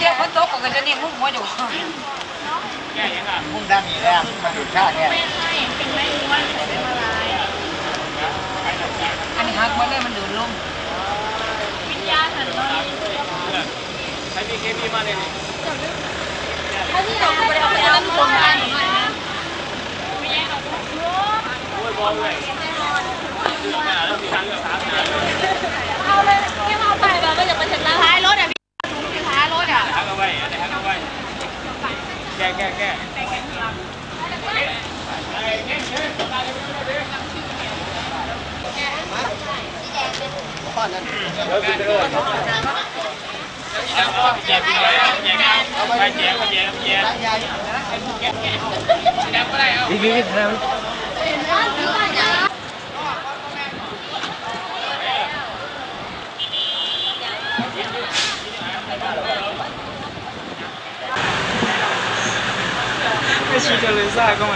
เดียวคนโตก็จะนี่มุ่งหัวอยู่มุ่งด้านนี้แล้วมาดูชาติเนี่ยอันนี้หักมาเลยมันดูดลมวิญญาณหันมาใครมีเคมีมาเลยนี่ถ้าที่เราไปเอาไปเอาตรงกันไม่แย่เอาโอ้ยบอลเลยเอาเลยแค่เอาไปแบบไม่จะมาถึงแล้วท้ายรถอ่ะพี่ท้ายรถอ่ะฮักเอาไว้ฮักเอาไว้แก่ข้อนั้นแจกไปเลยแจกไปแจกก็ได้เอาดีๆนะไม่ชี้จะเลยซ่าก็มา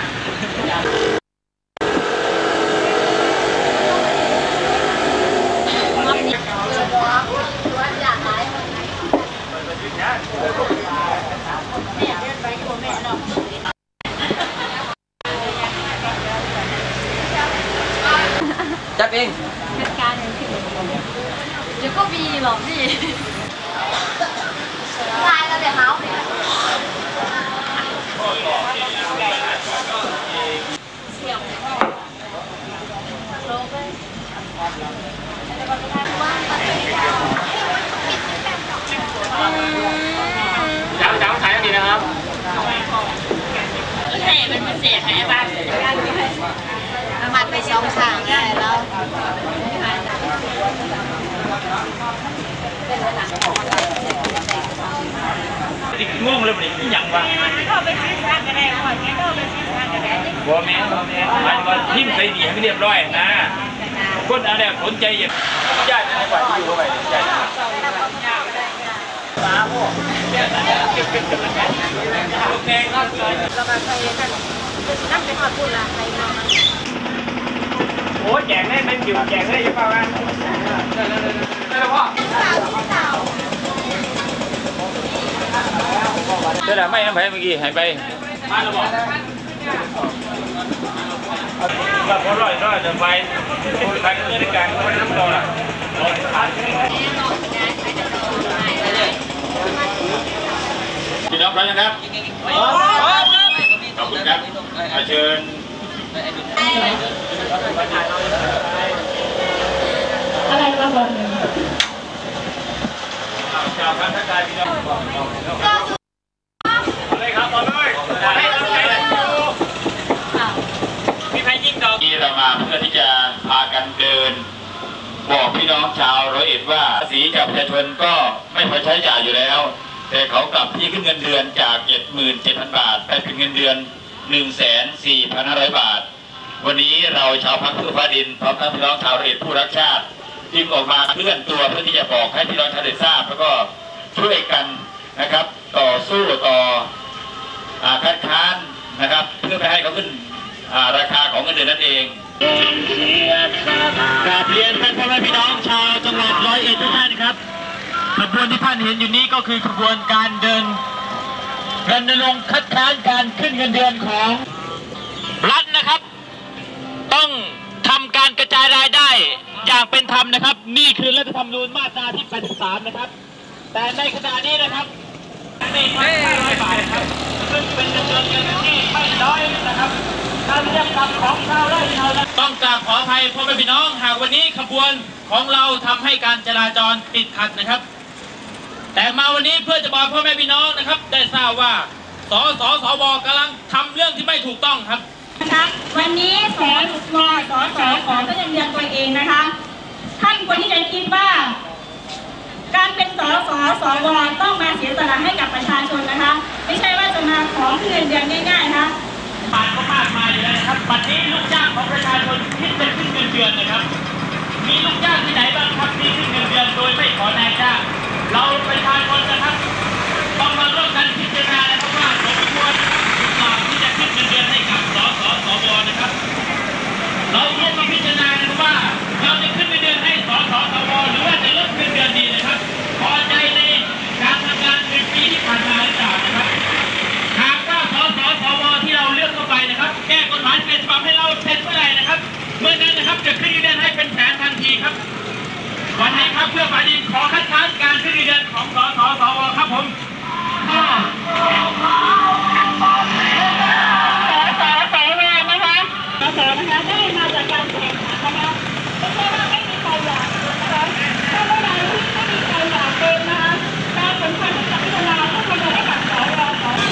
จับเองเหตุการณ์อย่างที่เดี๋ยวก็มีหรอกพี่ลายแล้วเดี๋ยวเมาส์เนี่ยเสี่ยวลงไปจ้าถ่ายดีนะครับแห่เป็นพิเศษไหมบ้างมันไปช่องทางได้แล้วงงเลยมันอย่างวะเข้าไปซื้อทางกันได้ก่อนงั้นเข้าไปซื้อทางกันได้บ่แม่มันก็ทิ่มใส่ดีให้เรียบร้อยนะคนอะไรสนใจอย่างญาติในวัดอยู่ไปญาติตาพวกโอเคครับเราไปกันนั่งไปขอบคุณละใครมาโอ้แจกได้เป็นอยู่แจกได้ยังเปล่ากันได้แล้วพ่อเดี๋ยวไม่น้ำแพ้เมื่อกี้หายไปมาแล้วบอกก็พอร้อยจะไปไปเรื่องการก็ไม่ต้องรอละพี่น้องพร้อมนะครับขอบคุณครับเชิญอะไรมาบอกชาวพันธกายพี่น้องอะไรครับบอลเลยมีใครยิงดอกที่เรามาเพื่อที่จะพากันเดินบอกพี่น้องชาวร้อยเอ็ดว่าภาษีจากประชาชนก็ไม่พอใช้จ่ายอยู่แล้วแต่เขากลับที่ขึ้นเงินเดือนจาก 77,000 บาทไปเป็นเงินเดือน 1,4,500 บาทวันนี้เราชาวพรรคเพื่อฟ้าดินพร้อมทั้งพี่น้องชาวร้อยเอ็ดผู้รักชาติจึงออกมาเคลื่อนตัวเพื่อที่จะบอกให้พี่น้องชาวเอ็ดทราบแล้วก็ช่วยกันนะครับต่อสู้ต่อคัดค้านนะครับเพื่อไม่ให้เขาขึ้นราคาของเงินเดือนนั่นเองกราบเรียนท่านพ่อแม่พี่น้องชาวจังหวัดร้อยเอ็ดทุกท่านครับขบวนที่ท่านเห็นอยู่นี้ก็คือขบวนการเดินรณรงค์คัดค้านการขึ้นเงินเดือนของรัฐนะครับต้องทำการกระจายรายได้อย่างเป็นธรรมนะครับนี่คือรัฐธรรมนูญมาตราที่ 83 นะครับแต่ในขณะนี้นะครับ1,500 บาทครับซึ่งเป็นเงินเดือนที่ไม่น้อยนะครับการเรียกกรรมของชาวไร่ชาวนาต้องกราบขออภัยพ่อแม่พี่น้องหากวันนี้ขบวนของเราทำให้การจราจรติดขัดนะครับแต่มาวันนี้เพื่อจะบอกพ่อแม่พี่น้องนะครับได้ทราบว่าสวกำลังทำเรื่องที่ไม่ถูกต้องครับนะคะวันนี้สขอก็ยังเรียนตัวเองนะคะท่านควรที่จะคิดว่าการเป็นสวต้องมาเสียสละให้กับประชาชนนะคะไม่ใช่ว่าจะมาขอขึ้นเงินเดือนง่ายๆนะคะผ่านก็มากมายเลยนะครับบัดนี้ลูกจ้างของประชาชนที่จะขึ้นเงินเดือนนะครับมีลูกจ้างที่ไหนบ้างครับที่ขึ้นเงินเดือนโดยไม่ขอนายจ้างเราประชาชนนะครับต้องมาร่วมกันพิจารณานะครับว่าสมควรที่จะขึ้นเงินเดือนให้กับสวนะครับเราร่วมมาพิจารณานะครับว่าเราจะขึ้นเงินเดือนให้สวหรือว่าจะลดเงินเดือนดีนะครับพอใจในการทำงานเนะครับเพื่อฝ่ายดินขอคัดค้านการขึ้นเงินเดือนของสสสวครับผมสสสวนะคะสสนะคะได้มาจากการแข่งขันนะคะไม่ใช่ว่าไม่มีใครอยากนะคะถ้าเมื่อใดที่ไม่มีใครอยากเป็นนะคะการสำคัญที่จะพิจารณาก็ควรจะได้กับสว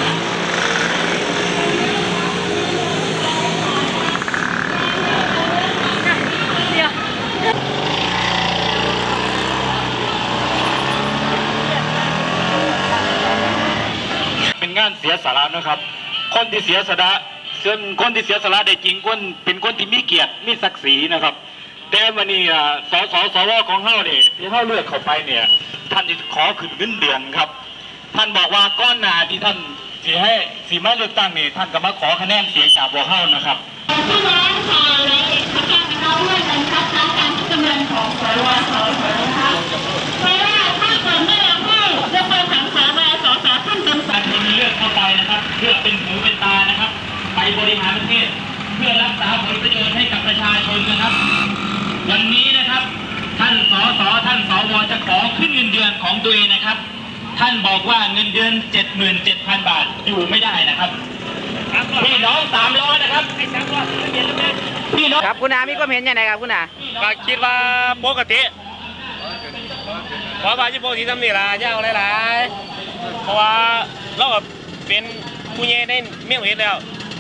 เป็นงานเสียสละนะครับคนที่เสียสละคนที่เสียสละได้จริงคนเป็นคนที่มีเกียรติมีศักดิ์ศรีนะครับแต่วันนี้สวของเฮาเนี่ยที่เฮาเลือกเข้าไปเนี่ยท่านจะขอขึ้นเงินเดือนครับท่านบอกว่าก้อนหนาที่ท่านสีมาเลือกตั้งนี่ท่านก็มาขอคะแนนเสียงจากพวกเฮานะครับพี่น้องชาวไรเอกพัฒน์นะคะด้วยกันคัดค้านการขึ้นเงินของสวนะคะเพราะว่าถ้าเกิดไม่ยอมให้จะไปสังสารสท่านเป็นสัตว์ที่เลือกเข้าไปนะครับเพื่อเป็นหูเป็นตานะครับไปบริหารประเทศเพื่อรักษาผลประโยชน์ให้กับประชาชนนะครับวันนี้นะครับท่านสสท่านสวจะขอขึ้นเงินเดือนของตัวเองนะครับท่านบอกว่าเงินเดือน 77,000 บาทอยู่ไม่ได้นะครับพี่น้อง300นะครับพี่น้องครับคุณอามีความเห็นยังไงครับคุณอาก็คิดว่าปกติเพราะว่าที่ปกติทำนี่ล่ะยาวหลายๆเพราะว่าเราก็เป็นผู้ใหญ่ในเมืองเฮ็ดแล้ว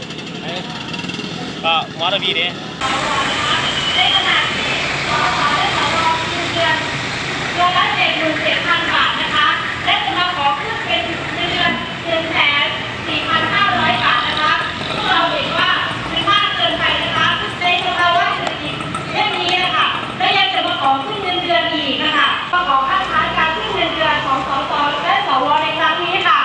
ก็หมอระบีเด้ในขณะที่เดือนละ77,000 บาทนะคะและจะมาขอขึ้นเป็นเดือน1,4,500 บาทนะคะพวกเราเห็นว่าเป็นมากเกินไปนะคะในสภาวะเศรษฐกิจเช่นนี้นะคะและยังจะมาขอขึ้นเงินเดือนอีกนะคะมาขอคัดค้านการขึ้นเงินเดือนของสสและสวในครั้งนี้ค่ะ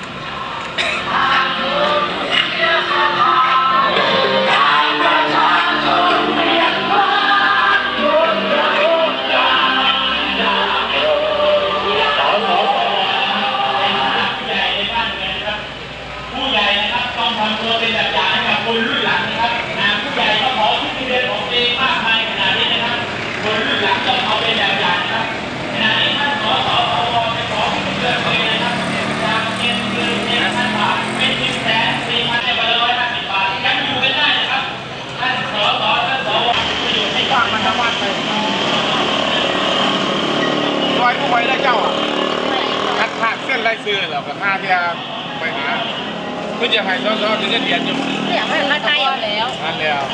ร้อยผู้ไว้ได้เจ้าคัดขาดเส้นลายซื้อแล้วก็5 เที่ยไปหาเพื่อจะให้สสจะได้เรียนอยู่เสียงไม่มาใจแล้วนั่นแล้ว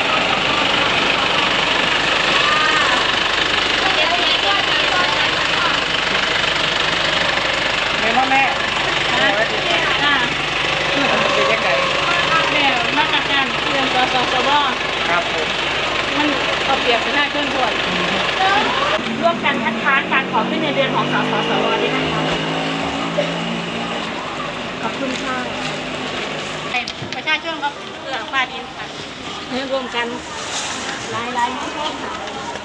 เห็นว่าแม่เป็นยังไงแม่มาตรการเรื่องสสวครับผมมันก็เปรียบไปได้ขึ้นส่วนร่วมกันคัดค้านการขอขึ้นเงินเดือนของสสสวด้วยนะคะขอบคุณค่ะประชาชนก็เพื่อฝ่าดินค่ะรวมกันหลายๆไม่ใช่ค่ะ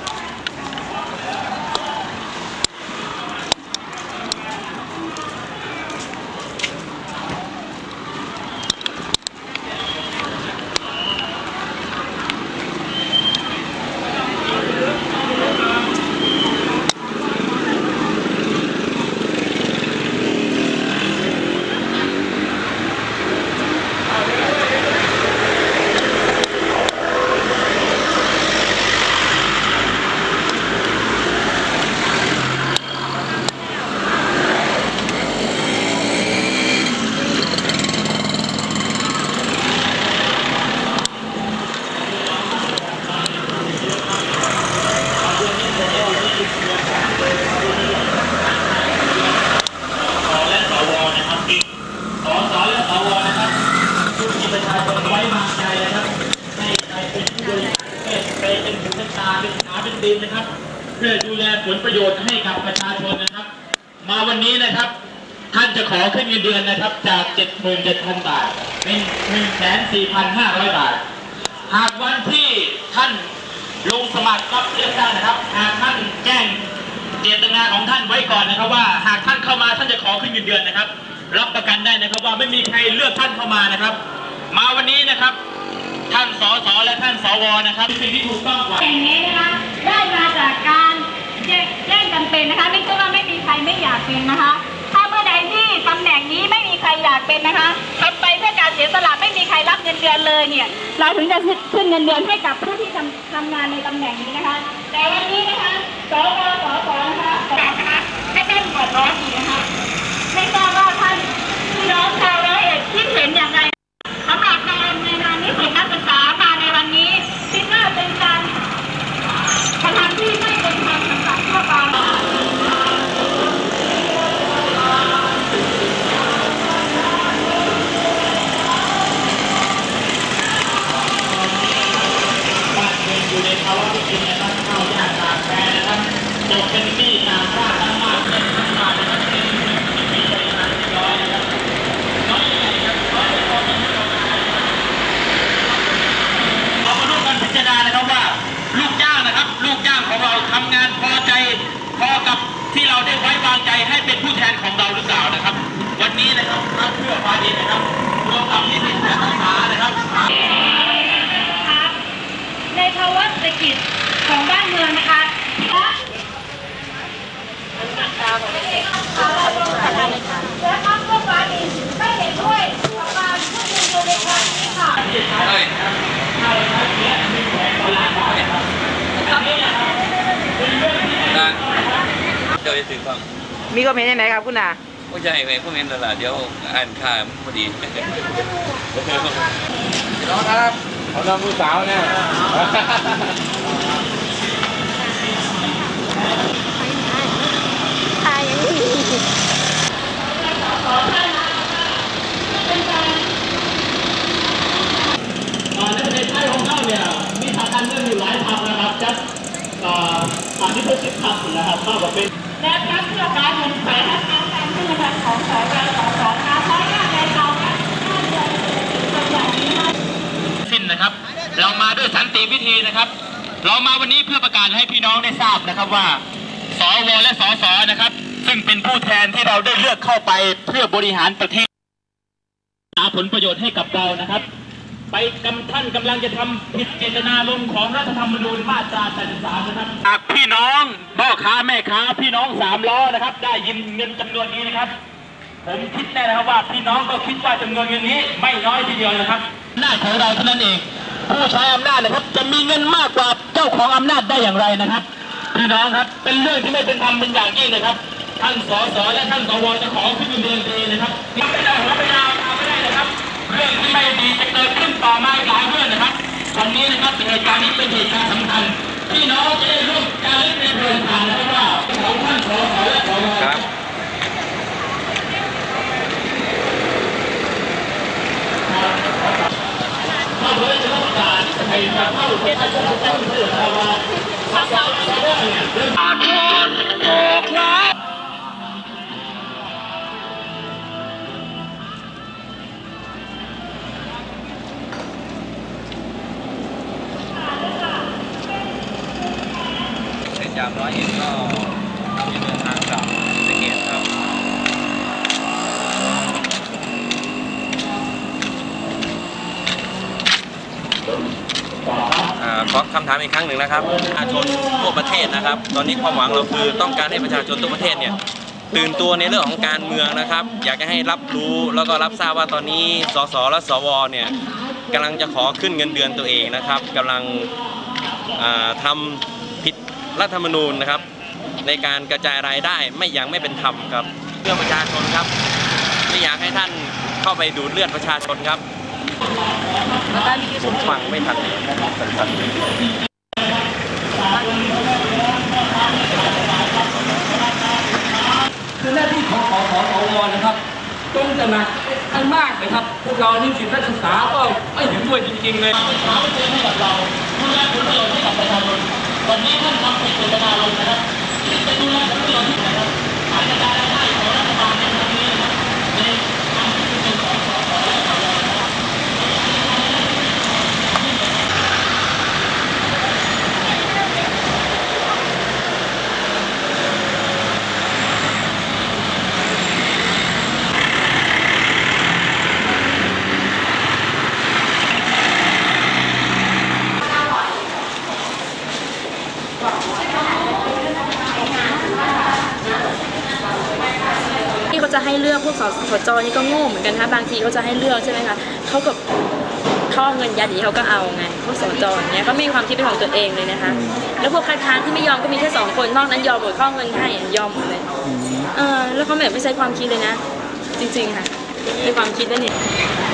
ดินนะครับเพื่อดูแลผลประโยชน์ให้กับประชาชนนะครับมาวันนี้นะครับท่านจะขอขึ้นเงินเดือนนะครับจาก 77,000 บาทเป็น 1,4,500 บาทหากวันที่ท่านลงสมัครรับเลือกตั้งนะครับหากท่านแจ้งเจตนาของท่านไว้ก่อนนะครับว่าหากท่านเข้ามาท่านจะขอขึ้นเงินเดือนนะครับรับประกันได้นะครับว่าไม่มีใครเลือกท่านเข้ามานะครับมาวันนี้นะครับท่านสสและท่านสวนะครับสิ่งที่ถูกต้องกว่าอย่างนี้นะคะได้มาจากการเจแย่งกันเป็นนะคะไม่ใช่ว่าไม่มีใครไม่อยากเป็นนะคะถ้าเมื่อใดที่ตำแหน่งนี้ไม่มีใครอยากเป็นนะคะทำไปเพื่อการเสียสละไม่มีใครรับเงินเดือนเลยเนี่ยเราถึงจะขึ้นเงินเดือนให้กับผู้ที่ทำงานในตำแหน่งนี้นะคะแต่วันนี้นะคะสวนะคะให้ท่านหัวร้อนอีกนะคะไม่ทราบว่าท่านพี่น้องชาวร้อยเอ็ดคิดเห็นอย่างไรสำหรับในงานนิสิตนักศึกษามาในวันนี้คิดว่าเป็นการกระทำที่ไม่เป็นธรรมสำหรับพวกเราอยู่ในภาวะวิกฤตนะครับเข้ายากขาดแคลนนะครับตกเป็นหนี้ตามว่าตามมาเป็นตามมานะครับเป็นมีบริหารเรียบร้อยนะครับน้อยใหญ่ครับน้อยพอเป็นเอามาร่วมกันพิจารณานะครับว่าลูกจ้างนะครับลูกจ้างของเราทำงานพอใจพอกับที่เราได้ไว้วางใจให้เป็นผู้แทนของเราหรือเปล่านะครับวันนี้นะครับพรรคเพื่อฟ้าดินนะครับรวมกับนิสิตนักศึกษานะครับในภาวะเศรษฐกิจของบ้านเมืองนะคะและพรรคเพื่อฟ้าดินไม่เห็นด้วยกับการขึ้นเงินเดือนในครั้งนี้ค่ะเดี๋ยวจะถึงฟังมีคอมเมนต์ยังไงครับคุณอาผู้ใหญ่ไปคอมเมนต์ตลาดเดี๋ยวอ่านข่าวพอดีน้องครับเขาน้องผู้สาวเนี่ยทายยังมีในประเทศไทยของเราเนี่ยมีทางการเมืองอยู่หลายพรรคนะครับจะที่พูด10 พรรคนะครับมากกว่าเป็นและพรรคเพื่อฟ้าดินฝ่ายค้านการขึ้นเงินเดือนของสวนะคะเพราะว่าในเราเนี่ยถ้าเดือนเป็นอย่างนี้สิ้นนะครับเรามาด้วยสันติวิธีนะครับเรามาวันนี้เพื่อประกาศให้พี่น้องได้ทราบนะครับว่าสวและสสนะครับซึ่งเป็นผู้แทนที่เราได้เลือกเข้าไปเพื่อบริหารประเทศหาผลประโยชน์ให้กับเรานะครับไปท่านกำลังจะทำผิดเจตนารมณ์ของรัฐธรรมนูญมาตรา83นะครับหากพี่น้องพ่อค้าแม่ค้าพี่น้อง3 ล้อนะครับได้ยินเงินจำนวนนี้นะครับผมคิดแน่นะครับว่าพี่น้องก็คิดว่าจำนวนเงินนี้ไม่น้อยทีเดียวนะครับหน้าของเราเท่านั้นเองผู้ใช้อำนาจนะครับจะมีเงินมากกว่าเจ้าของอำนาจได้อย่างไรนะครับพี่น้องครับเป็นเรื่องที่ไม่เป็นธรรมเป็นอย่างยิ่งนะครับท่านสสและท่านสวจะขอขึ้นเงินเดือนดีนะครับไม่ได้หัวไม่ดาวไม่ได้นะครับเรื่องที่ไม่ดีจะเกิดขึ้นต่อมาหลายเรื่องนะครับวันนี้นะครับเหตุการณ์นี้เป็นเหตุการณ์สำคัญพี่น้องจะได้ร่วมการเล่นในเรื่องผ่านนะครับว่าของท่านสสและสวครับเข้าเลยจะต้องการให้เข้าเป็นอาชีพเป็นเรื่องอะไรถ้าเราจะได้เนี่ยเรื่องอาชีพออกนะจากร้อยเอ็ดก็เราจะเดินทางกลับสเกตครับขอคำถามอีกครั้งหนึ่งนะครับประชาชนทั่วประเทศนะครับตอนนี้ความหวังเราคือต้องการให้ประชาชนทั่วประเทศเนี่ยตื่นตัวในเรื่องของการเมืองนะครับอยากจะให้รับรู้แล้วก็รับทราบว่าตอนนี้สสและสวเนี่ยกำลังจะขอขึ้นเงินเดือนตัวเองนะครับกำลังทำผิดรัฐธรรมนูญนะครับในการกระจายรายได้ไม่เป็นธรรมครับเพื่อประชาชนครับไม่อยากให้ท่านเข้าไปดูดเลือดประชาชนครับผมฟังไม่ทันคือหน้าที่ของสวนะครับต้องจะหนักให้มากเลยครับพวกเรานิสิตนักศึกษาก็ไม่เห็นด้วยจริงๆเลยถามเพื่อให้กับเราดูแลผลประโยชน์ให้กับประชาชนวันนี้ท่านทำเป็นเจตนารมณ์นะครับที่จะดูแลผลประโยชน์ที่ไหนครับการกระจายรายได้ของรัฐบาลในครั้งนี้นะครับในการที่เป็นของสสและสวนะครับสจนี่ก็โง่เหมือนกันนะบางทีเขาจะให้เลือกใช่ไหมคะเขาเอาเงินยัดเขาก็เอาไงพวกสจอย่างเงี้ยเขาไม่มีความคิดเป็นของตัวเองเลยนะคะแล้วพวกคัดค้านที่ไม่ยอมก็มีแค่2 คนนอกนั้นยอมหมดข้อเงินให้ยอมหมดเลยแล้วเขาแบบไม่ใช้ความคิดเลยนะจริงๆค่ะในความคิดนั่นเนี่ย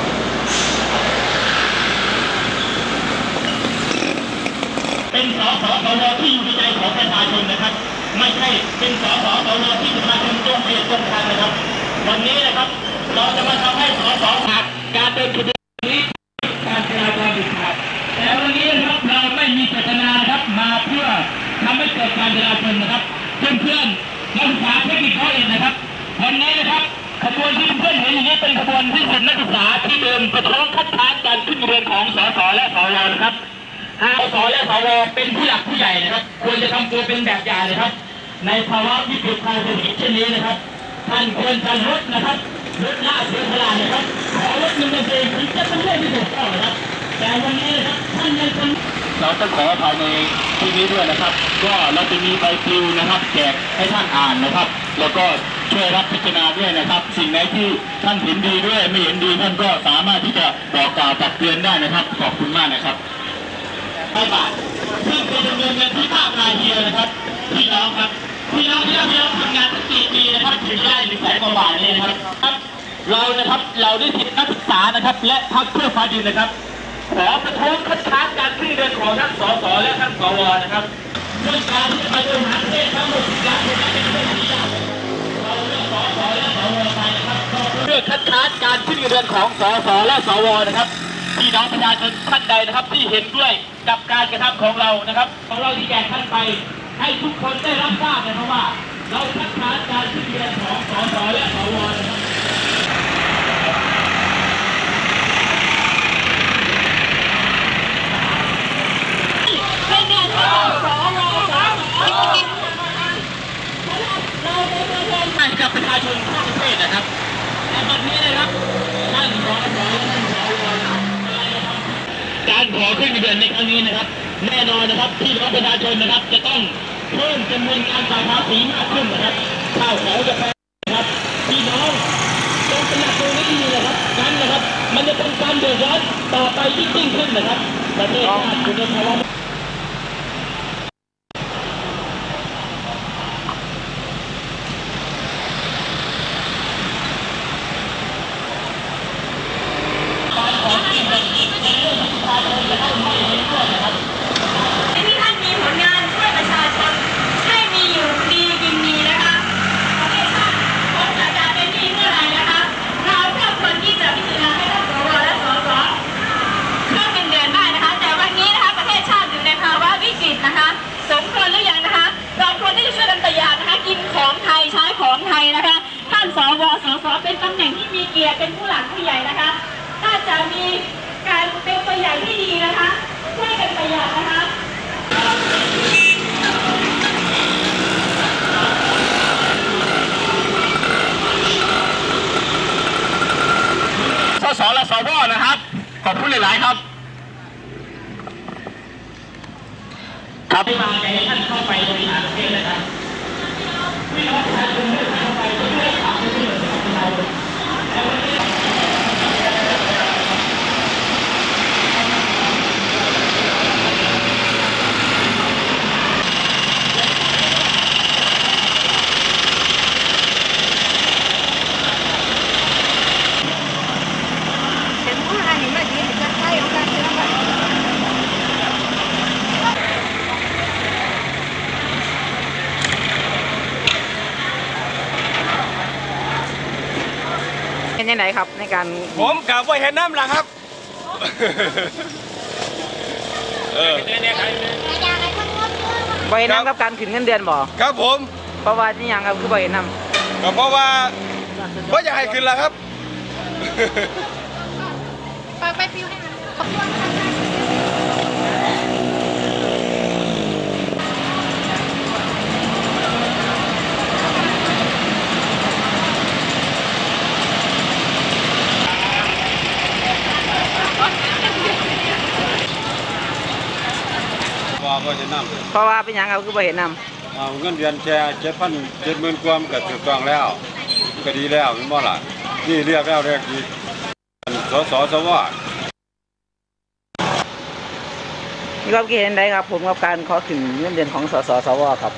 เป็นสสวที่อยู่ในใจของประชาชนนะครับไม่ใช่เป็นสสวที่ประชาชนตรงเปรียบตรงกันนะครับวันนี้นะครับเราจะมาทำให้สสขาดการเดินขบวนนี้การจราจรติดขัดแต่วันนี้นะครับเราไม่มีเจตนานะครับมาเพื่อทำให้เกิดการจราจรนะครับเพื่อนๆนักศึกษาเทคนิคเขาเองนะครับวันนี้นะครับขบวนที่เพื่อนเห็นอย่างนี้เป็นขบวนที่เป็นนักศึกษาที่เดินประท้วงคัดค้านการขึ้นเรือนของสสและสวนะครับสสและสวเป็นผู้หลักผู้ใหญ่นะครับควรจะทำตัวเป็นแบบอย่างนะครับในภาวะวิกฤตทางเศรษฐกิจเช่นนี้นะครับท่านควรจะลดนะครับลดละเสียสละนะครับขอลดเงินเดือนถึงจะเป็นเรื่องที่ถูกต้องนะครับแต่วันนี้นะครับท่านยังเป็นเราต้องขออภัยในที่นี้ด้วยนะครับก็เราจะมีใบปลิวนะครับแจกให้ท่านอ่านนะครับแล้วก็ช่วยรับพิจารณาด้วยนะครับสิ่งไหนที่ท่านเห็นดีด้วยไม่เห็นดีท่านก็สามารถที่จะบอกกล่าวตักเตือนได้นะครับขอบคุณมากนะครับ5 บาทซึ่งเป็นจำนวนเงินที่มากรายเดียวนะครับพี่น้องครับพี่น้องที่เราทำงานตั้ง4 ปีนะครับถึงได้100,000 กว่าบาทเลยนะครับเรานะครับเราได้สิทธินักศึกษานะครับและพรรคเพื่อฟ้าดินนะครับขอประท้วงคัดค้านการขึ้นเรือนของทั้งสสและทั้งสวนะครับเรื่องการที่จะมาบริหารประเทศทั้งหมด10 ล้านคนนั้นเป็นเรื่องที่ยากเราเลือกสสและสวไปนะครับเพื่อคัดค้านการขึ้นเรือนของสสและสวนะครับพี่น้องประชาชนท่านใดนะครับที่เห็นด้วยกับการกระทำของเรานะครับของเราที่แจกท่านไปให้ทุกคนได้รับทราบนะครับว่าเราคัดค้านการขึ้นเรือนของสสและสวนะครับให้กับประชาชนทั่วประเทศนะครับแต่วันนี้นะครับท่านสสและท่านสวการขอขึ้นเดือนในครั้งนี้นะครับแน่นอนนะครับพี่น้องประชาชนนะครับจะต้องเพิ่มจำนวนการจ่ายภาษีมากขึ้นนะครับข้าวของกาแฟนะครับพี่น้องต้องตระหนักตรงนี้ดีนะครับนั้นนะครับมันจะเป็นการเดือดร้อนต่อไปยิ่งขึ้นนะครับประเทศชาติอยู่ในภาวะที่ท่านมีผลงานช่วยประชาชนให้มีอยู่ดีกินดีนะคะประเทศชาติผมจะเป็นดีเมื่อไหร่นะคะเราเพื่อคนที่จะพิจารณาให้ท่านสวและสสเพิ่มเงินเดือนได้นะคะแต่วันนี้นะคะประเทศชาติอยู่ในภาวะวิกฤตนะคะสมควรหรือยังนะคะเราควรที่จะช่วยกันประหยัดนะคะกินของไทยใช้ของไทยนะคะท่านสวสสเป็นตำแหน่งที่มีเกียรติเป็นผู้หลักผู้ใหญ่นะคะถ้าจะมีการเป็นตัวอย่างที่ดีนะคะช่วยกันประหยัดนะคะสสและสวนะครับขอบคุณหลายๆครับครับที่มาให้ท่านเข้าไปบริหารประเทศนะครับพี่น้องประชาชนได้เข้าไปเพื่อขับเคลื่อนประเทศเราแล้ววันนี้เป็นยังไงครับในการผมกับว่าเห็นน้ำหลังครับบ่เห็นน้ำกับการขึ้นเงินเดือนบ่ครับผมเพราะว่าที่ยังครับคือบ่เห็นน้ำก็เพราะว่าอยากให้ขึ้นแล้วครับไปฟิวให้นะเพราะว่าเป็นยังครับคือบ่เห็นน้ำเงินเดือนแค่7,000 70,000 กว่ามันก็ถูกต้องแล้วก็ดีแล้วไม่บ่ล่ะนี่เรียกแล้วเรียกอีกสสว. มีความคิดเห็นใดครับผมกับการขอขึ้นเงินเดือนของสสสวครับ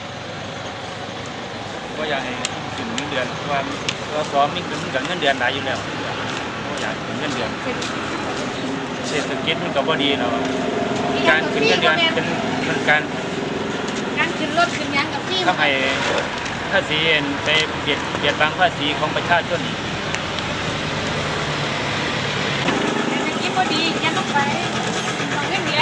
ก็อยากให้ขึ้นเงินเดือนเพราะว่าเราซ้อมมีขึ้นกับเงินเดือนหลายอยู่แล้วก็อยากขึ้นเงินเดือนเศรษฐกิจมันก็พอดีเนาะการขึ้นเงินเดือนเป็นการขึ้นรถขึ้นยังกับพี่ทำให้ภาษีไปเบียดบังภาษีของประชาชนพอดียังต้องไปต้องเงินเดือน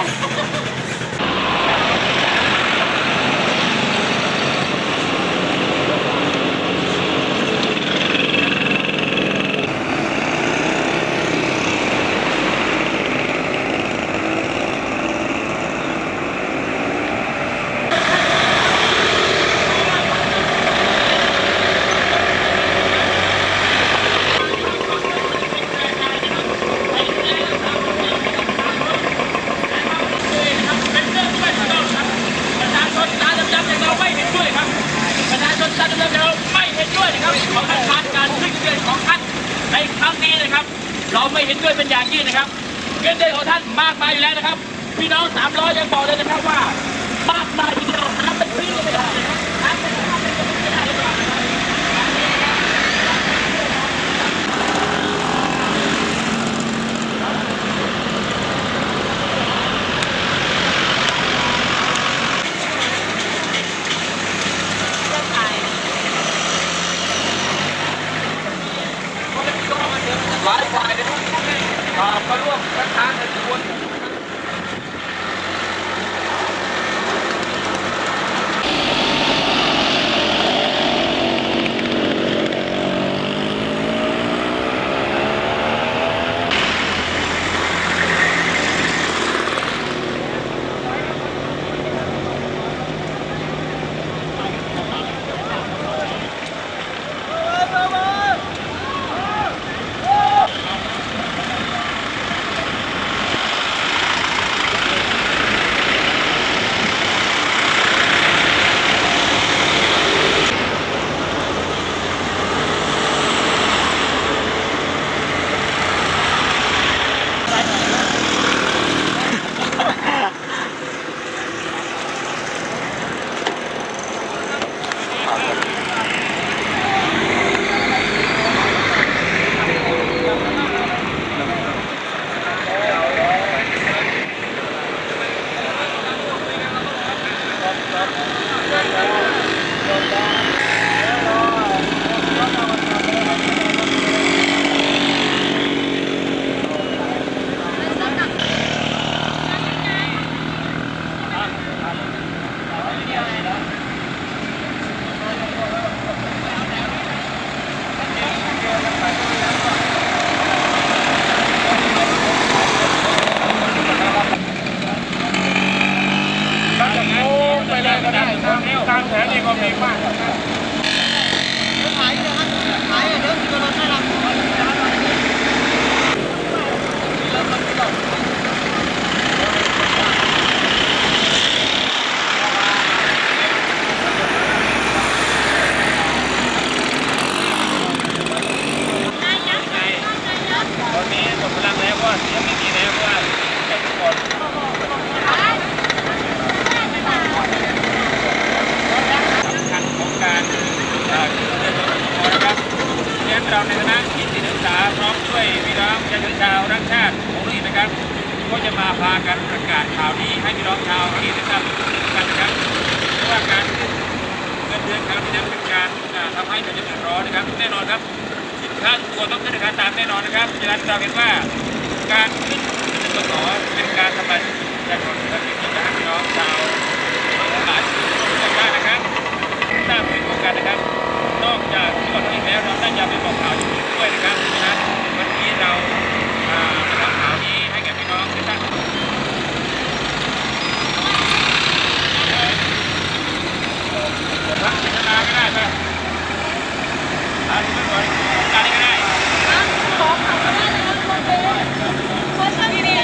เราไม่เห็นด้วยเป็นอย่างยิ่งนะครับเงินเดือนของท่านมากมายอยู่แล้วนะครับพี่น้อง300ยังบอกเลยนะครับว่ามากมายทีเดียวน้ำเป็นฟรีก็ไม่ได้นะครับน้ำเป็นฟรีก็ไม่ได้นะครับหลายฝ่ายนะครับมาร่วมคัดค้านในกระบวนการตามแผนนี่ก็เก่งมากตอนนี้หมดพลังแล้วก็เสียงไม่มีแล้วเพราะว่าทุกคนของการเดินรถนะครับเรียนเราในคณะนิสิตนักศึกษาพร้อมด้วยพี่น้องประชาชนชาวรักชาติของเรานะครับก็จะมาพากันประกาศข่าวนี้ให้พี่น้องชาวที่ได้ทราบกันนะครับเพราะว่าการขึ้นเงินเดือนครั้งนี้นั้นเป็นการทำให้ประชาชนเดือดร้อนนะครับแน่นอนครับสินค้าตัวต้องขึ้นราคาตามแน่นอนนะครับฉะนั้นเราเห็นว่าการขึ้นเงินสดเป็นการทำลายประชาชนและพี่น้องชาวหลายชาตินะครับทราบเป็นโอกาสนะครับนอกจากที่ก่อนหน้านี้แล้วเราได้ยาเป็นบอกข่าวอยู่ด้วยนะครับฉะนั้นวันนี้เราทำข่าวนี้ให้แก่พี่น้องทุกท่านพักพิจารณาก็ได้ไหมที่ก่อนการนี้ก็ได้ขอข่าวได้นะครับคนเดียวขอช่วยดี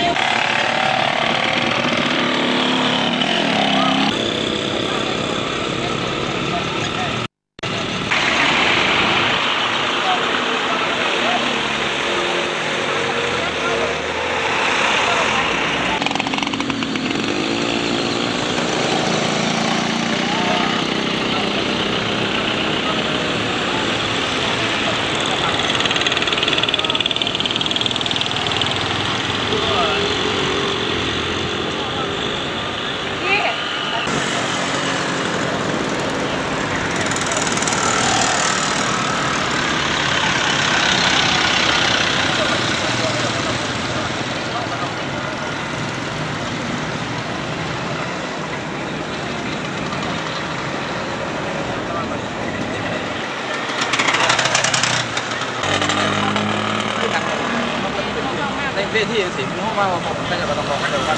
เวทีสิห้องมาผมเป็นกับต้องบอกเดียวกัน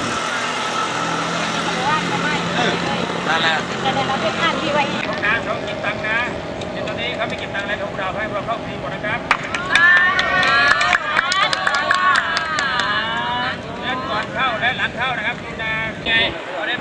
นั่นแหละต้องการเขาเก็บตังค์นะเดี๋ยวตอนนี้เขาไม่เก็บตังค์แล้วเราให้เราเข้าฟรีหมดนะครับเล่นก่อนเข้าและหลังเข้านะครับคุณนาใจขอเล่น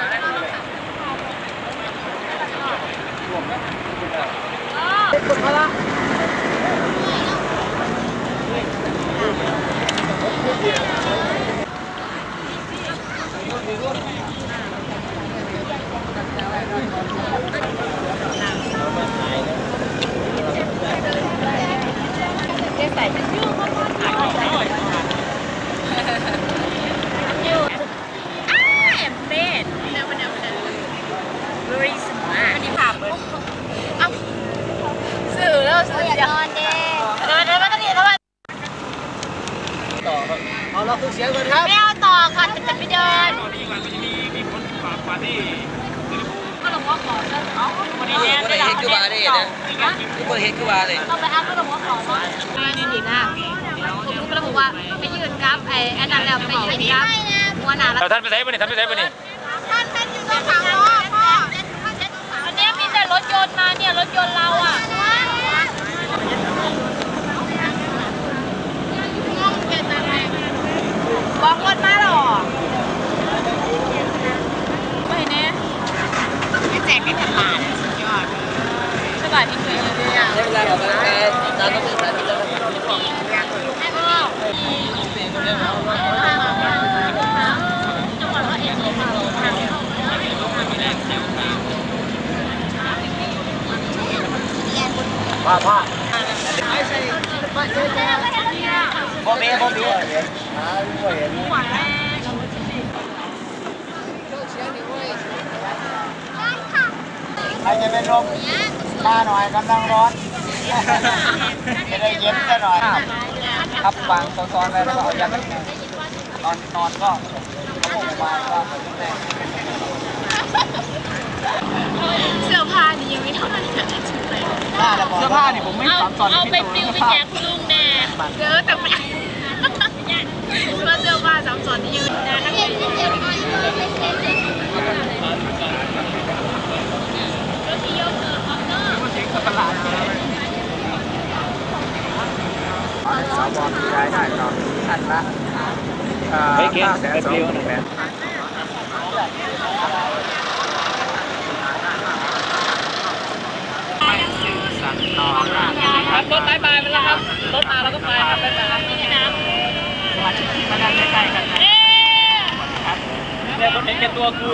เราคือเสียงก่อนครับไม่เอาต่อค่ะจะไปเดินตอนนี้มันจะมีคนฝากมาที่ก็หลงว่าขอจะเอาวันนี้ก็ได้เห็นคือบาเลยนะก็ได้เห็นคือบาเลยต้องไปเอาก็หลงว่าขอว่านี่ดีนะผมก็เลยบอกว่าไปยืนกับไอ้อันนั้นแล้วไปยืนกับหัวหน้าแล้วท่านไปไหนบ้างนี่ท่านไปไหนบ้างนี่ท่านอยู่ตรงทางล้อพ่ออันนี้มีแต่รถยนต์มาเนี่ยรถยนต์เราอ่ะบอกรถมาหรอไม่เนี่ยไม่แจกในตลาดสุดยอดตลาดที่เคยอยู่เนี่ยใช้เวลาออกกำลังกายนานต้องเป็นสายที่เราพ่อพ่อโบเบ้โบเบ้ใครจะเป็นลมมาหน่อยกำลังร้อนจะได้เย็นซะหน่อยครับวางซ้อนๆไปแล้วก็เอายันนอนก็เขาบอกว่าเสื้อผ้านี่ยังไม่เท่าไหร่จะชุดเลยเสื้อผ้านี่ผมไม่ซ้ำซ้อนเอาไปฟิวไปแจกคุณลุงแน่เดี๋ยวแต่ไม่ว่าเสื้อผ้าซ้ำซ้อนที่ยืนนะนักเรียนตลาดสาวบอลรายได้ต่อท่านละ500,000 ครับรถบายบายไปแล้วครับรถมาแล้วก็ไปครับบายบายนี่นะมาดันใกล้ๆกันครับเนี่ยคนเห็นแก่ตัวคือ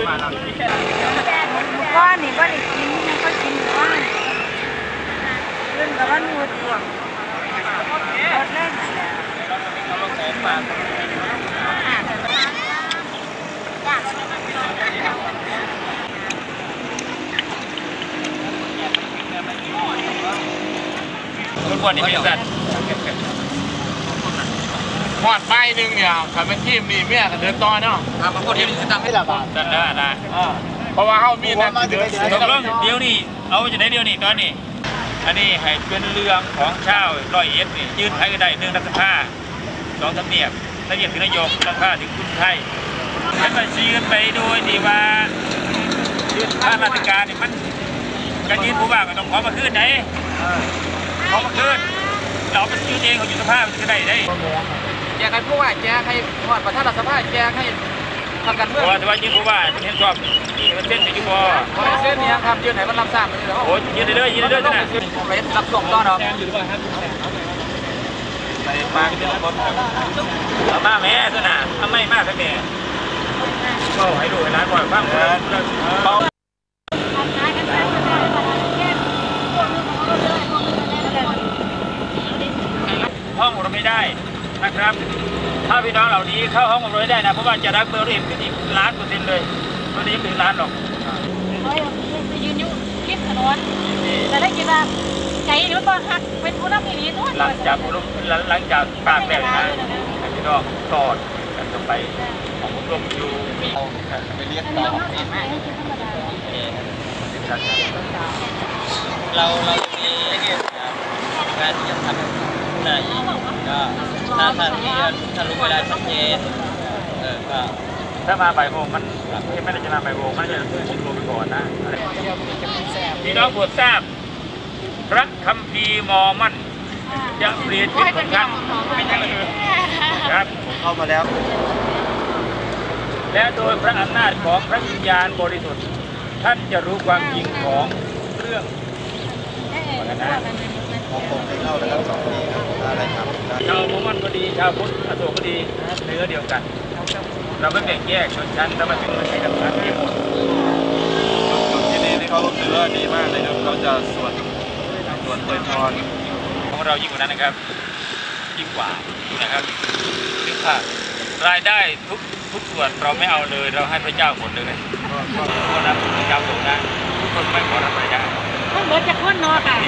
ก้อนนี่ก็ได้กินมันก็กินก้อนเรื่องกับว่านูดวงรถเล่นคนกวนนี่มีสัตว์หอดใบหนึ่งเนี่ยขันเป็นทีมนี่เมียกันเดินต่อเนาะบางคนที่จะทำให้ละบาทได้เพราะว่าเขามีนั่นเดี๋ยวนี่เอาจะได้เดียวนี่ตอนนี้อันนี้ให้เป็นเรื่องของชาว101นี่ยื่นไทยก็ได้1รัฐสภา2ทำเนียบถ้าเรียกถึงนายกสภาถึงคุณไทยให้มาชี้กันไปโดยที่ว่ายื่นข้าราชการนี่มันการยื่นผู้ว่าก็ต้องขอมาขึ้นไหนขอมาขึ้นเราไปยื่นเองเขาอยู่สภามันจะได้แจกให้ผู้ว่าแจกให้หอดประธานรัฐสภาแจกให้ทำกันเมื่อแต่ว่ายื่นผู้ว่าเห็นชอบเส้นไปยุ่งบ่เส้นนี้ครับยื่นไหนมันรับทราบเลยโอ้ยยื่นได้ยื่นได้ด้วยนะไปรับส่งต้อนรับไปปากเป็นคนเอามาแม่ตัวน่ะทำไมมากแม่ก็ให้ดูให้ร้านก่อนฟังห้องเราไม่ได้นะครับถ้าพี่น้องเหล่านี้เข้าห้องเราไม่ได้นะเพราะว่าจะรักเบอร์เอ็มขึ้นอีก1,000,000%เลยตอนนี้คือ1,000,000หรอกยืนอยู่คิดถนนแต่ได้กินว่าใจนี่มันตอนหักเป็นผู้นำอย่างนี้ด้วยหลังจากปากแบบนะพี่น้องตอดกันจะไปของผมลงอยู่ไปเรียกต่อเรามีการที่จะทำก็ถ้ารู้เวลาชัดเจนก็ถ้ามาบ่ายโมงมันไม่ได้จะมาบ่ายโมงมันจะชิมโมงไปก่อนนะพี่น้องโปรดทราบพระคัมภีร์มอร์มันจะเปลี่ยนชีวิตของท่านไม่ใช่เลยครับผมเข้ามาแล้วและโดยพระอำนาจของพระวิญญาณบริสุทธิ์ท่านจะรู้ความจริงของเรื่องของผมได้เข้าแล้ว2 ปีครับอะไรครับชาวมอร์มันก็ดีชาวพุทธอโศกก็ดีเนื้อเดียวกันเราไม่แบ่งแยกชนชั้นแล้วมาเป็นคนที่ทำงานที่หมดจุดที่นี่ที่เขาถือว่าดีมากเลยครับเขาจะสวดเปิดพรของเรายิ่งกว่านั้นนะครับยิ่งกว่านะครับนึกภาพรายได้ทุกส่วนเราไม่เอาเลยเราให้พระเจ้าหมดเลยคนนั้นพระเจ้าหมดนะทุกคนไม่ขอรับรายได้มันเหมือนจะพ้นนอกอ่ะ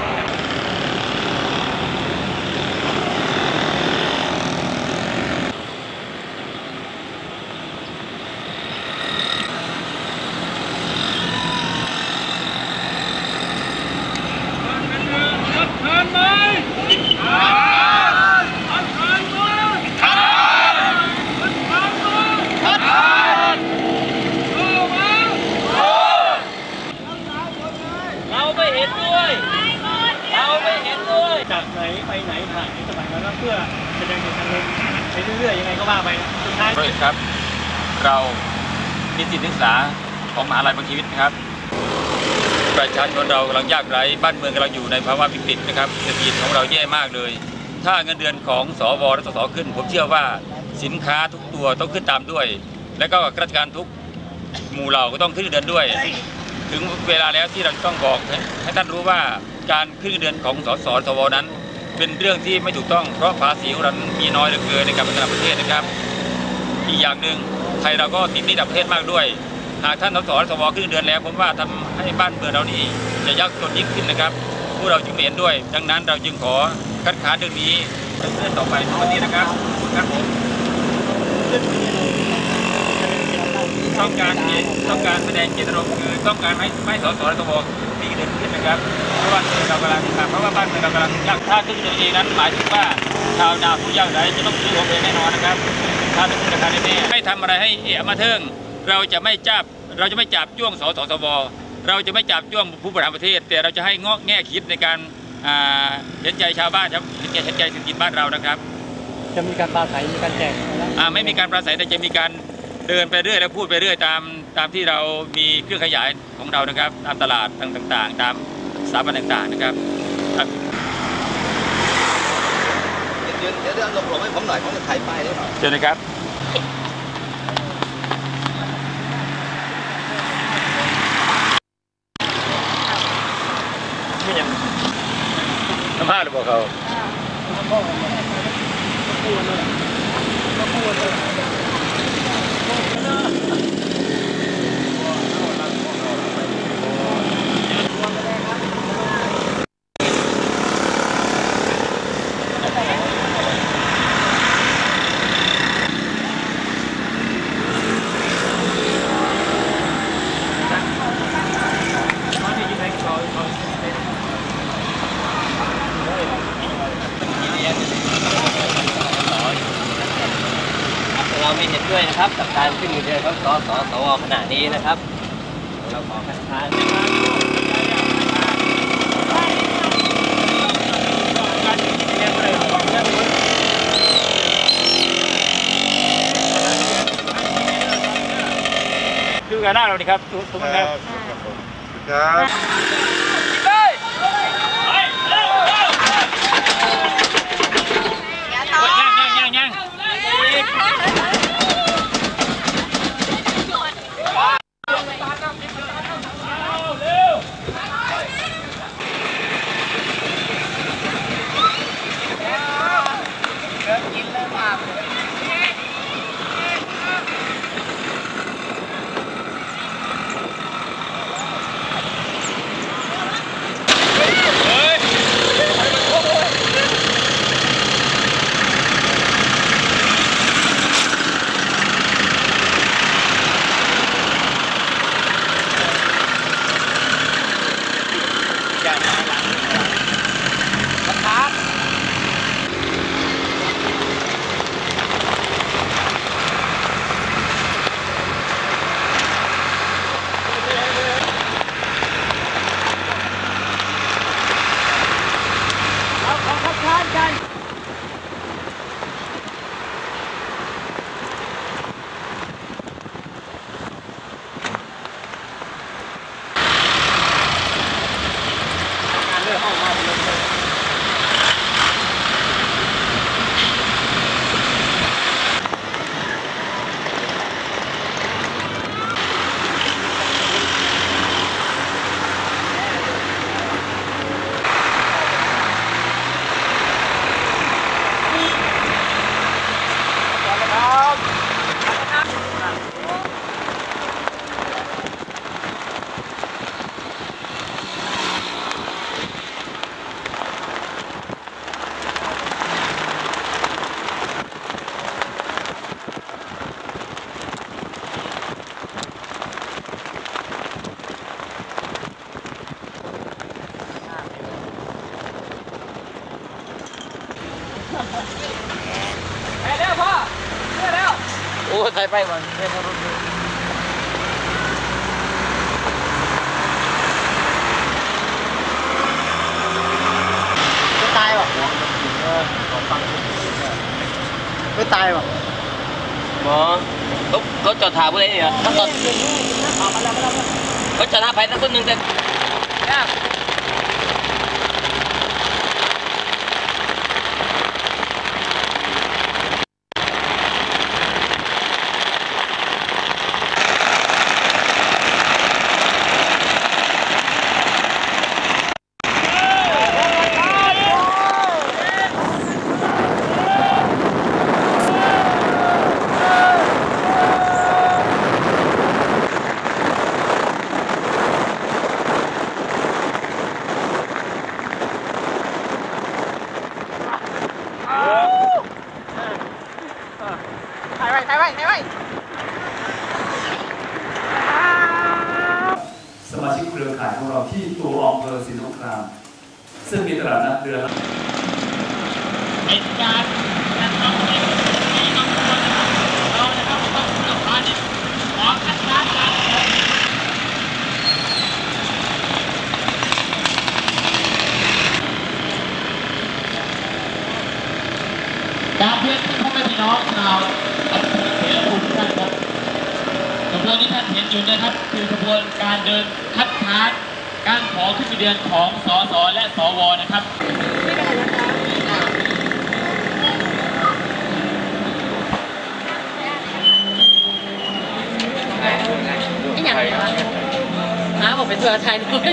จากไหนไปไหนผ่านสมัยนั้นเพื่อแสดงจุดการเงินไปเรื่อยๆยังไงก็ว่าไปสุดท้ายครับเรานิสิตนักศึกษาของมหาลัยบางชีวิตนะครับประชาชนเรากำลังยากไร้บ้านเมืองกำลังอยู่ในภาวะวิกฤตนะครับเศรษฐกิจของเราแย่มากเลยถ้าเงินเดือนของสวและสสขึ้นผมเชื่อว่าสินค้าทุกตัวต้องขึ้นตามด้วยและก็ข้าราชการทุกหมู่เหล่าก็ต้องขึ้นเงินเดือนด้วยถึงเวลาแล้วที่เราต้องบอกให้ท่านรู้ว่าการขึ้นเงินเดือนของสสสวนั้นเป็นเรื่องที่ไม่ถูกต้องเพราะภาษีของเรามีน้อยเหลือเกินในการพัฒนาประเทศนะครับอีกอย่างหนึ่งไทยเราก็ติดหนี้ต่างประเทศมากด้วยหากท่านสสสวขึ้นเงินเดือนแล้วผมว่าทำให้บ้านเมืองเรานี่จะยากจนยิ่งขึ้นนะครับพวกเราจึงเห็นด้วยดังนั้นเราจึงขอคัดค้านเรื่องนี้เรื่องต่อไปวันนี้นะครับครับผมต้องการแสดงเจตนารมณ์คือต้องการให้สสสวมีเงินขึ้นนะครับเพราะว่าเรากำลังเพราะว่าบ้านเมืองเรากำลังยากถ้าขึ้นเงินเองนั้นหมายถึงว่าชาวนาผู้ยากไร้จะต้องซื้อของเองแน่นอนนะครับถ้าเป็นราคาแน่ๆให้ทำอะไรให้มาเทิงเราจะไม่จับจ้วงสสสวเราจะไม่จับจ้วงผู้บริหารประเทศแต่เราจะให้งอกแง่คิดในการเห็นใจชาวบ้านครับเห็นใจเศรษฐกิจบ้านเรานะครับจะมีการปราศัยมีการแจกไม่มีการปราศัยแต่จะมีการเดินไปเรื่อยและพูดไปเรื่อยตามที่เรามีเครื่องขยายของเรานะครับตามตลาดต่างๆตามสถาบันต่างๆนะครับเดี๋ยวลงให้ผมหน่อยผมจะถ่ายป้ายได้หน่อยเชิญนะครับไม่ยังสัมภาษณ์หรือเปล่าเขาเราไม่เห็นด้วยนะครับกับการขึ้นเงินเดือนของสสวขณะนี้นะครับเราขอคัดค้านดูกันหน้าเราดิครับทุกคนครับครับยังอ้ใครไปก่อนใครพอรู้ไม่ตายหรอไม่ตายหรอหมอเขาจอดถามอะไรเนี่ยเขาจอดเขาจอดหน้าไปตั้งคนหนึ่งแต่สมาชิกเครือข่ายของเราที่ตัวอำเภอศรีสงครามซึ่งมีตลาดนัดเรือเป็นการจัดทำให้น้องๆนะครับเรานะครับต้องเพื่อพาณิชย์ขอคัดค้านการเพื่อนพ่อแม่พี่น้องชาวอำเภอเสรภูมิทุกท่านครับขบวนที่ท่านเห็นอยู่นะครับคือขบวนการเดินคัดค้านการขอขึ้นทะเบียนของสสและสวนะครับอย่างไรวะน้าบอกเป็นตัวไทยด้วย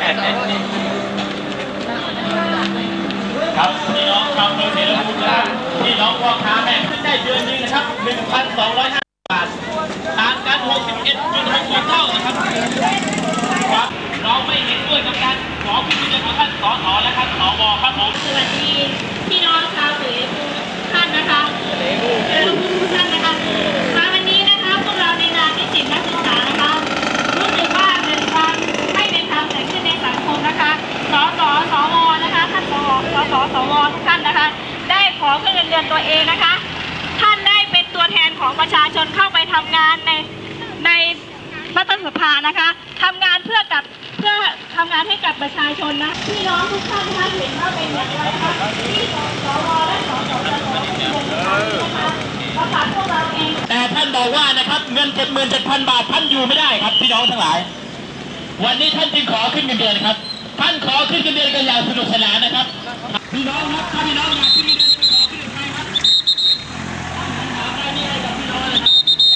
ครับพี่น้องชาวอำเภอเสรภูมินะครับพี่น้องพ่อค้าแม่ขึ้นได้เดือนนึงนะครับ 1,250 บาทต่างกัน61.60 เท่านะครับครับเราไม่เห็นด้วยกับการขอขึ้นทะเบียนของท่านสสและท่านสวครับผมสวัสดีพี่น้องชาวเสรภูมิทุกท่านนะคะทุกท่านนะคะมาวันนี้นะคะพวกเราในนามนิสิตนักศึกษานะคะรู้สึกว่าเป็นความไม่เป็นธรรมเกิดขึ้นในสังคมนะคะสสสวนะคะท่านสสสวทุกท่านนะคะได้ขอขึ้นเงินเดือนตัวเองนะคะท่านได้เป็นตัวแทนของประชาชนเข้าไปทำงานในรัฐสภานะคะทำงานเพื่อทำงานให้กับประชาชนนะพี่น้องทุกท่านท่านเห็นว่าเป็นอย่างไรคะที่สวและสสจะขอขึ้นเงินเดือนนะคะประกาศพวกเราเองแต่ท่านบอกว่านะครับเงิน 77,000 บาทท่านอยู่ไม่ได้ครับพี่น้องทั้งหลายวันนี้ท่านจึงขอขึ้นเงินเดือนครับท่านขอขึ้นเงินเดือนกันอย่างสนุกสนานนะครับพี่น้องครับถ้าพี่น้องอยากขึ้นเงินเดือนขอขึ้นใครครับหาได้นี่ให้กับพี่น้องนะครับ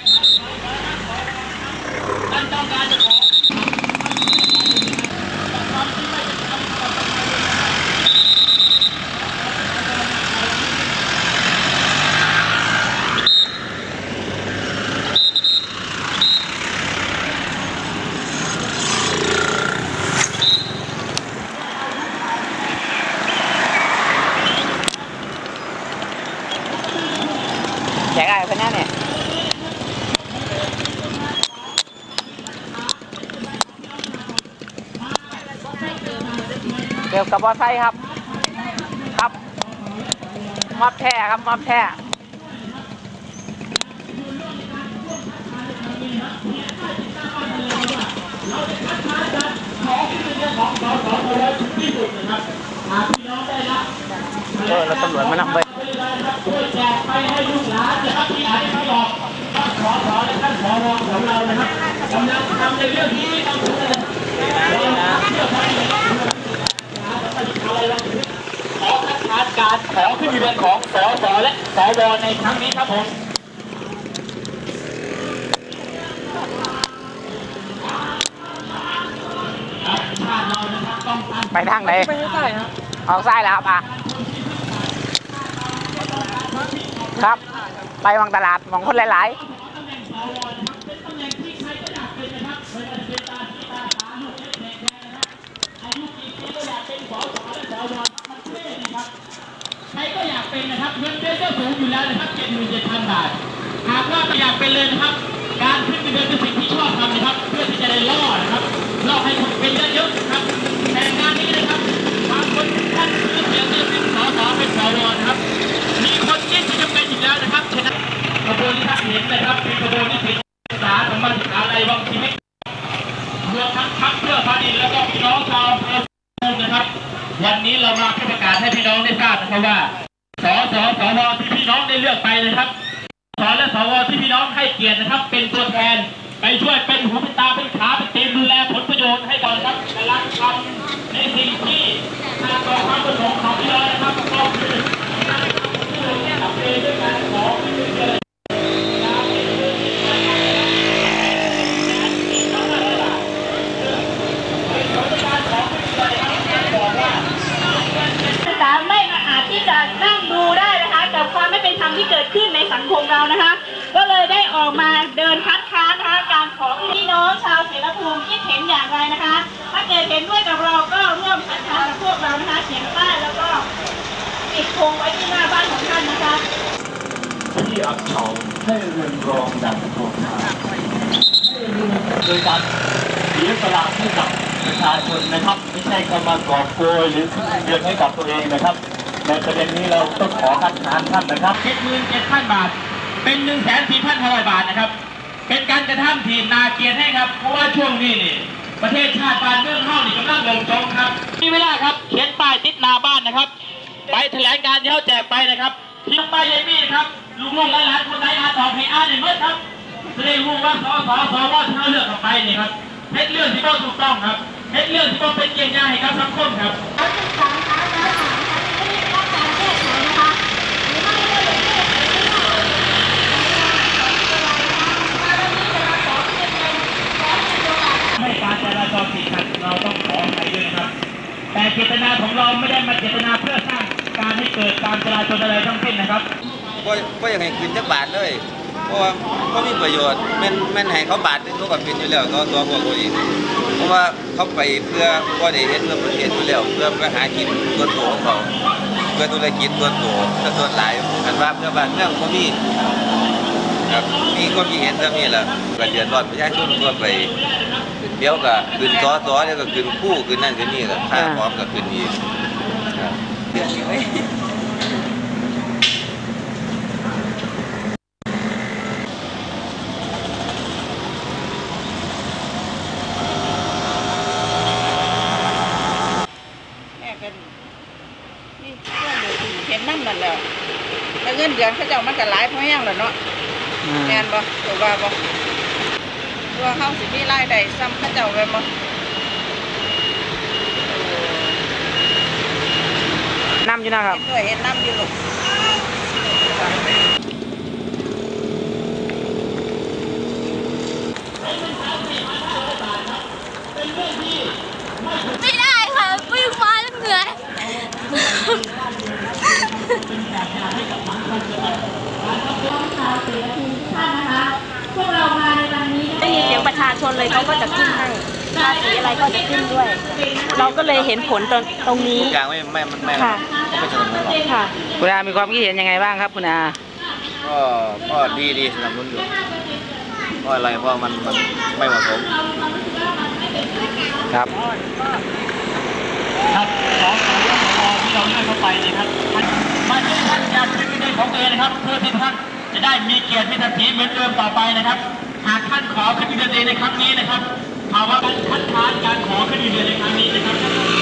ท่านต้องการจะขอแจกอะไรพนันเนี่ยเกี่ยวกับบอลไซครับครับมอบแท้ครับมอบแท้เราตำรวจมานำไปแจกไปให้ลูกหลานนะครับที่อาจจะไม่บอกสสและท่านสวของเรานะครับกำลังทำในเรื่องนี้ต้องรู้เลยขอคัดค้านการขอขึ้นทะเบียนของสสและสวในครั้งนี้ครับผมไปทางไหนไปทางซ้ายครับออกซ้ายแล้วครับครับไปวังตลาดมองคนหลายๆใครก็อยากเป็นนะครับเงินเดือนก็สูงอยู่แล้วนะครับ 77,000 บาทหากว่าไม่อยากเป็นเลยนะครับการขึ้นเงินเดือนเป็นสิ่งที่ชอบทำนะครับเพื่อที่จะได้ล่อนะครับล่อให้คนเป็นเยอะๆนะครับแต่งานนี้นะครับบางคนท่านซื้อเสียงเป็นสสเป็นสวนะครับมีคนที่จะเป็นอีกแล้วนะครับฉะนั้นขบวนที่ท่านเห็นนะครับเลือกไปนะครับสและสวที่พี่น้องให้เกียรตินะครับเป็นตัวแทนไปช่วยเป็นหูเป็นตาเป็นขาเป็นตีนดูแลผลประโยชน์ให้ก่อนครับกำลังทำในสิ่งที่ต่อความประสงค์ของพี่น้องนะครับก็คือการทำด้วยการขอขึ้นเงินไม่อาจที่จะนั่งดูได้นะคะกับความไม่เป็นธรรมที่เกิดขึ้นในสังคมเรานะคะก็เลยได้ออกมาเดินคัดค้านนะคะการขอพี่น้องชาวเสรภูมิคิดเห็นอย่างไรนะคะถ้าเกิดเห็นด้วยกับเราก็ร่วมคัดค้านกับพวกเรานะคะเขียนป้ายแล้วก็ติดธงไว้ที่หน้าบ้านของท่านนะคะที่อักเฉาให้เรือนรองดังโครงการโดยการเสียสละให้กับประชาชนนะครับไม่ใช่เข้ามากอบโกยหรือขึ้นเงินให้กับตัวเองนะครับในประเด็นนี้เราต้องขอคัดค้านท่านนะครับ 77,000 บาทเป็น 1,4,500 บาทนะครับเป็นการกระทำที่นาเกียรติให้ครับเพราะว่าช่วงนี้นี่ประเทศชาติบ้านเมืองเฮานี่กำลังลงจงครับมีเวลาครับเขียนป้ายติดหน้าบ้านนะครับไปแถลงการที่เขาแจกไปนะครับที่ป้ายเยมี่ครับลูกๆหลานๆคนไหนอ่านออกให้อ่านได้หมดครับแสดงว่าสวที่เขาเลือกออกไปนี่ครับเฮ็ดเรื่องที่บ่ถูกต้องครับเฮ็ดเรื่องที่บ่เป็นเกียรติยศให้กับสังคมครับไม่การจราจรติดขัดเราต้องขออภัยด้วยนะครับแต่เจตนาของเราไม่ได้มาเจตนาเพื่อสร้างการให้เกิดการจราจรอะไรทั้งสิ้นนะครับก็ยังให้คืนจักบาทเลยเพราะว่าก็มีประโยชน์แม่นให้เขาบาทนึงเขาก็เป็นอยู่แล้วตัวพวกเขาเองเพราะว่าเขาไปเพื่อก็ได้เห็นเพื่อประเทศอยู่แล้วเพื่อไปหากินตัวโตของเขาเพื่อธุรกิจตัวโตถ้าส่วนหลายกันว่าเพื่อบ้านเมืองก็มีครับมีก็มีเห็นแบบนี้แหละก็เดือดร้อนประชาชนทั่วไปเดี๋ยวก็ขึ้นต่อเดี๋ยวก็ขึ้นคู่ขึ้นนั่นขึ้นนี่แหละค่าพร้อมก็ขึ้นอีกเดือดอยู่เห็นน้ำนั่นแล้วแล้วเงินเดือนเขาเจ้ามันก็หลายเพราะแห้งแล้วเนาะแม่นบ่ถูกว่าบ่ตัวเขาสิมีรายได้ซ้ำเขาเจ้าไปบ่น้ำอยู่นะครับเห็นน้ำอยู่ลูกไม่ได้ค่ะวิ่งฟ้าแล้วเหนื่อยได้ยินเสียงประชาชนเลยเขาก็จะขึ้นให้ภาษีอะไรก็จะขึ้นด้วยเราก็เลยเห็นผลตรงนี้อย่างไม่ค่ะค่ะคุณอามีความคิดเห็นยังไงบ้างครับคุณอาก็ดีสำหรับรุ่นอยู่เพราะอะไรเพราะมันไม่เหมาะสมครับของที่เราเลือกเข้าไปนะครับมันเป็นท่านอยากขึ้นในของเองนะครับเพื่อที่ท่านจะได้มีเกียรติมีศักดิ์ศรีเหมือนเดิมต่อไปนะครับหากท่านขอขึ้นเงินเดือนในครั้งนี้นะครับภาวะการคัดค้านการขอขึ้นเงินเดือนในครั้งนี้นะครับ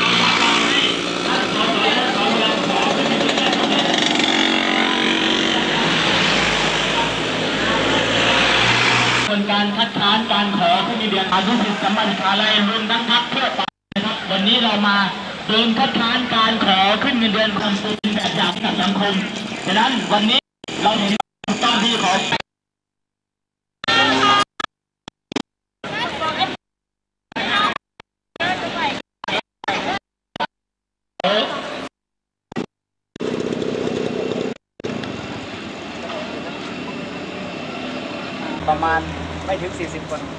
ส่วนการคัดค้านการขอขึ้นเงินเดือนอายุสิทธิสัมมาวิชาลัยรวมทั้งพรรคเพื่อไปนะครับวันนี้เรามาเดินคัดค้านการขอขึ้นเงินเดือนทำเป็นแบบอย่างกับสังคมฉะนั้นวันนี้เราเห็นต้องที่ขอประมาณไม่ถึง40 คน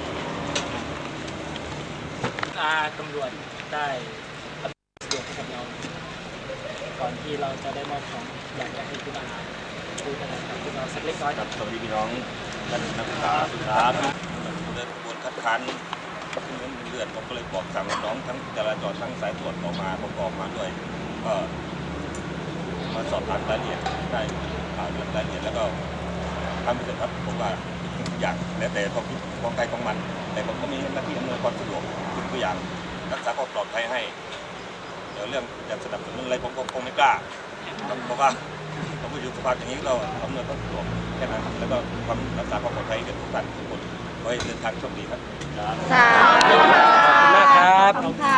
ตำรวจได้เสียให้กับเราก่อนที่เราจะได้มอบของอยากจะให้คุณอาคุยกันกับพวกเราสักเล็กน้อยครับสวัสดีพี่น้องท่านนักศึกษาเดินขบวนคัดค้านเงินเดือนผมก็เลยบอกสั่งน้องทั้งจราจรทั้งสายตรวจออกมาประกอบมาด้วยก็มาสอบถามรายละเอียดได้เรื่องรายละเอียดแล้วก็ทำไปเถอะครับผมว่าอย่างแล้วแต่ความคิดของใครของมันแต่ผมก็มีหน้าที่อำนวยความสะดวกตัวอย่างรักษาความปลอดภัยให้เดี๋ยวเรื่องจะสนับสนุนอะไรผมก็คงไม่กล้าเพราะว่าเราอยู่สภาพอย่างนี้เราอำนวยความสะดวกแค่นั้นแล้วก็ความรักษาความปลอดภัยกับทุกท่านทุกคนขอให้เดินทางโชคดีครับค่ะขอบคุณมากครับค่ะ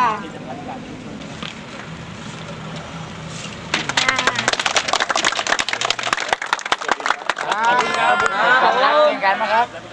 ครับเป็นการนะครับ